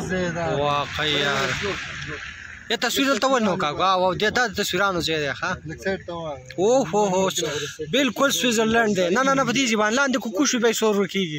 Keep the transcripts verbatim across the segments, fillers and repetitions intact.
واقعي یار ये तस्वीर तो वन होगा वाह देता तस्वीरान से देखा ओह हो हो बिल्कुल स्विट्जरलैंड है ना ना ना बदी जीवान लांदे को कुछ भी सो रखीगी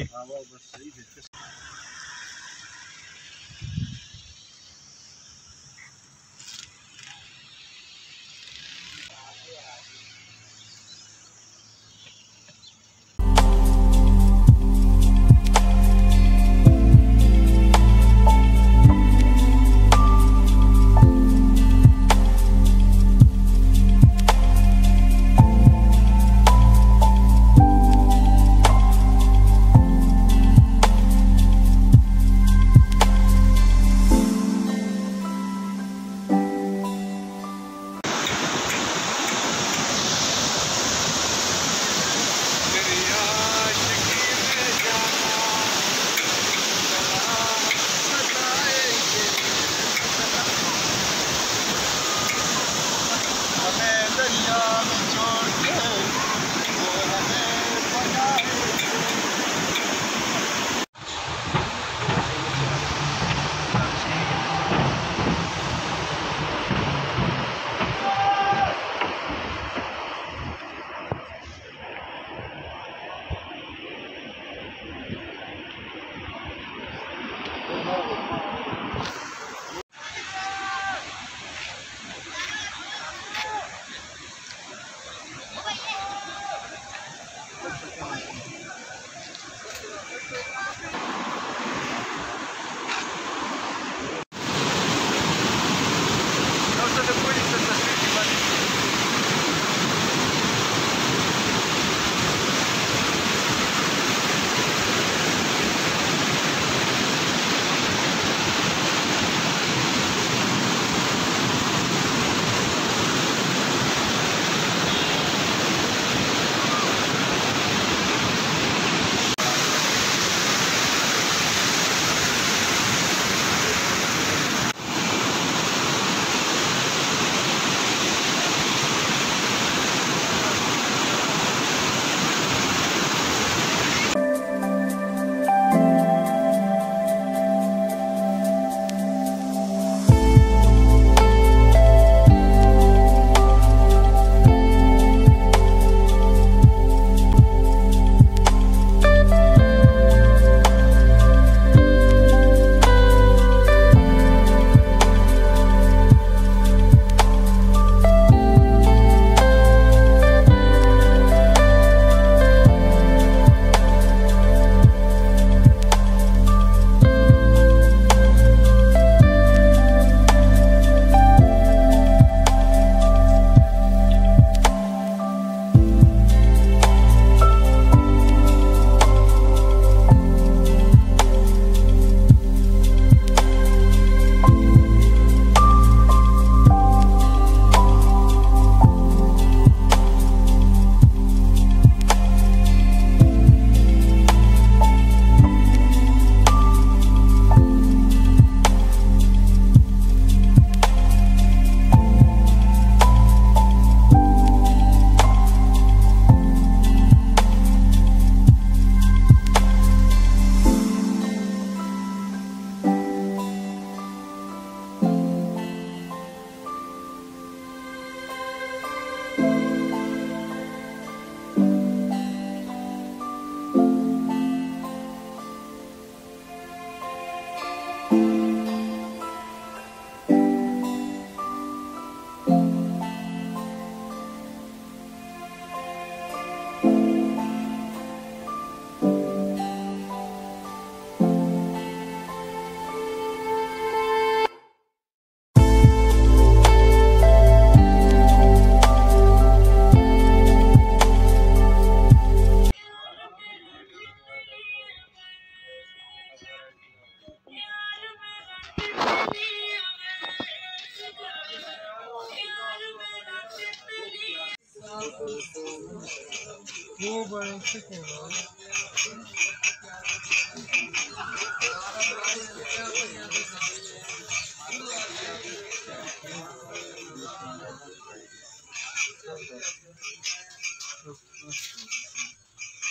वो बड़े से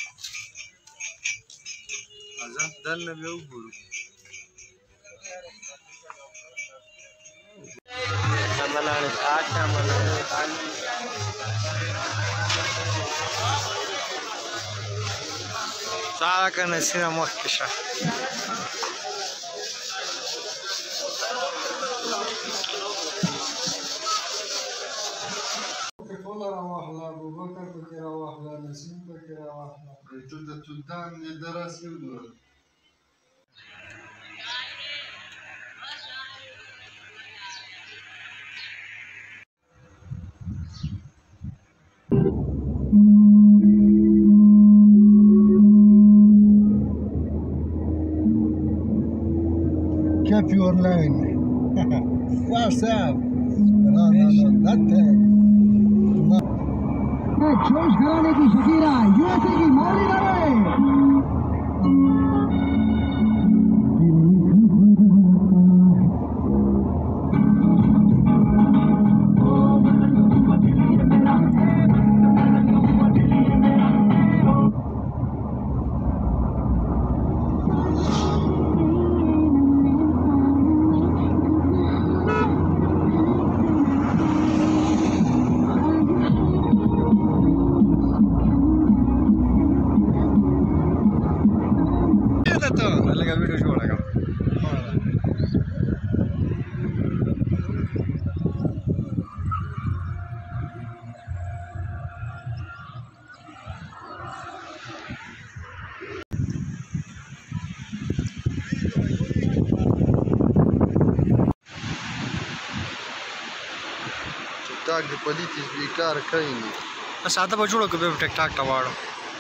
Azam dan na biyo buru. बनाने साथ क्या बनाने सारा करने सिर्फ मस्त Kisha Babusar kira wahla, Nasim kira wahla. Itu dah sultan ni daras itu. Keep your line. What's up? No, no, no, nothing. जोश घराने की शकीरा यूएसए की मौली रहे वीडियो शो लगा TikTok de politis بیکار کړی بس اته به جوړو کې ټیک ټاک تا واړو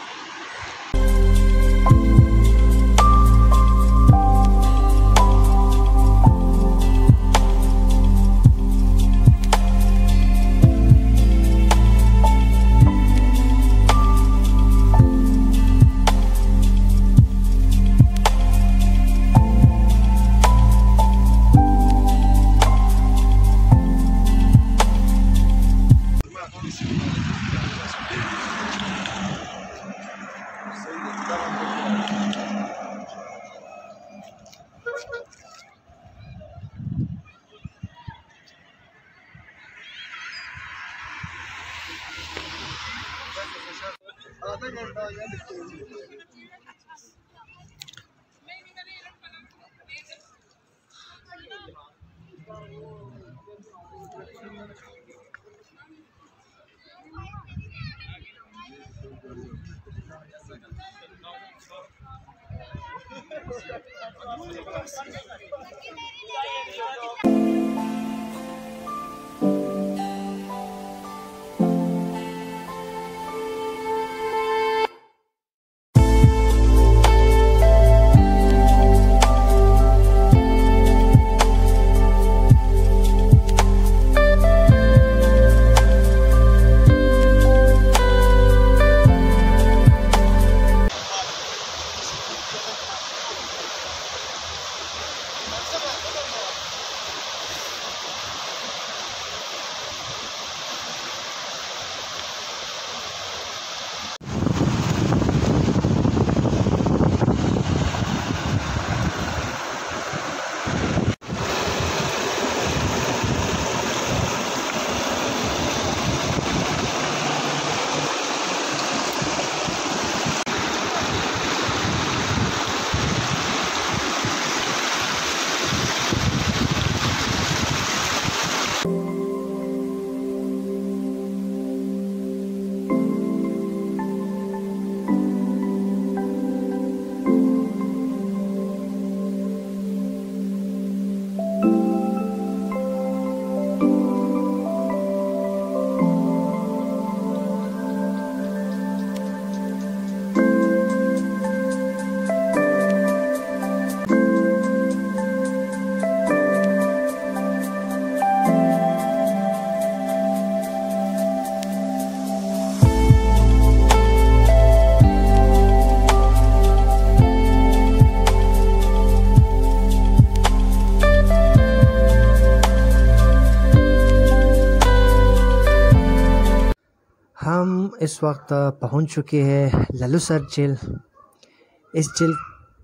हम इस वक्त पहुंच चुके हैं ललुसर झील। इस झील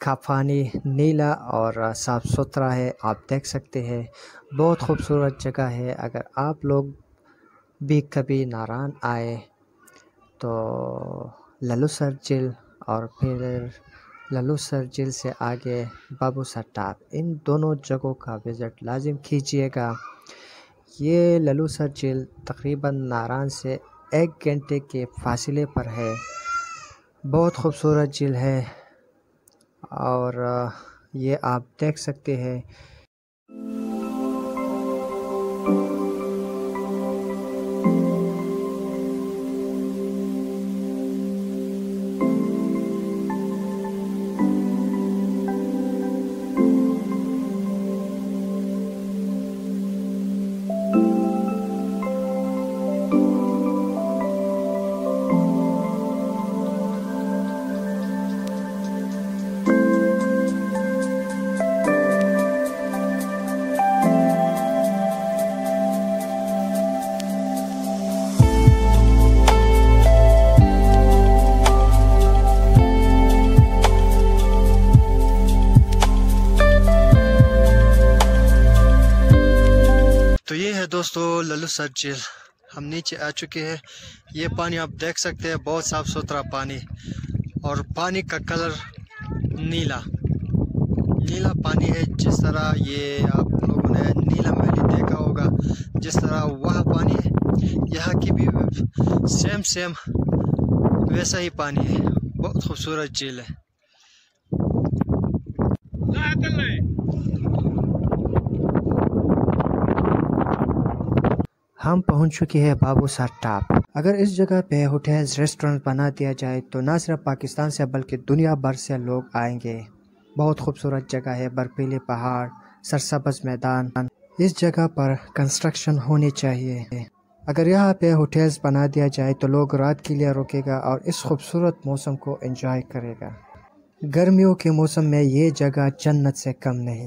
का पानी नीला और साफ़ सुथरा है, आप देख सकते हैं। बहुत खूबसूरत जगह है। अगर आप लोग भी कभी नारान आए तो ललूसर झील और फिर ललूसर झील से आगे बाबूसर टाप, इन दोनों जगहों का विज़िट लाजिम कीजिएगा। ये ललूसर झील तकरीबन नारान से एक घंटे के फासले पर है। बहुत खूबसूरत झील है और ये आप देख सकते हैं। तो ये है दोस्तों ललूसर झील। हम नीचे आ चुके हैं। ये पानी आप देख सकते हैं, बहुत साफ़ सुथरा पानी और पानी का कलर नीला नीला पानी है। जिस तरह ये आप लोगों ने नीला महल देखा होगा, जिस तरह वह पानी है, यहाँ की भी सेम सेम वैसा ही पानी है। बहुत खूबसूरत झील है। हम पहुंच चुके हैं बाबूसर टाप। अगर इस जगह पे होटल्स रेस्टोरेंट बना दिया जाए तो ना सिर्फ पाकिस्तान से बल्कि दुनिया भर से लोग आएंगे। बहुत खूबसूरत जगह है, बर्फीले पहाड़, सरसब्ज मैदान। इस जगह पर कंस्ट्रक्शन होनी चाहिए। अगर यहाँ पे होटल्स बना दिया जाए तो लोग रात के लिए रुकेगा और इस खूबसूरत मौसम को एंजॉय करेगा। गर्मियों के मौसम में ये जगह जन्नत से कम नहीं।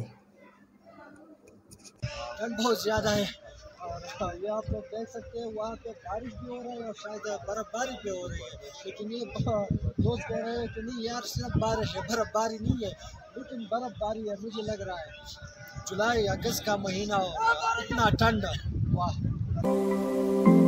ठंड बहुत ज़्यादा है और ये आप लोग देख सकते हैं, वहाँ पे बारिश भी हो रहा है और शायद बर्फबारी भी हो रही है। लेकिन ये दोस्त कह रहे हैं कि नहीं यार, सिर्फ बारिश है, बर्फबारी नहीं है। लेकिन बर्फबारी है, मुझे लग रहा है जुलाई अगस्त का महीना हो, इतना ठंड। वाह।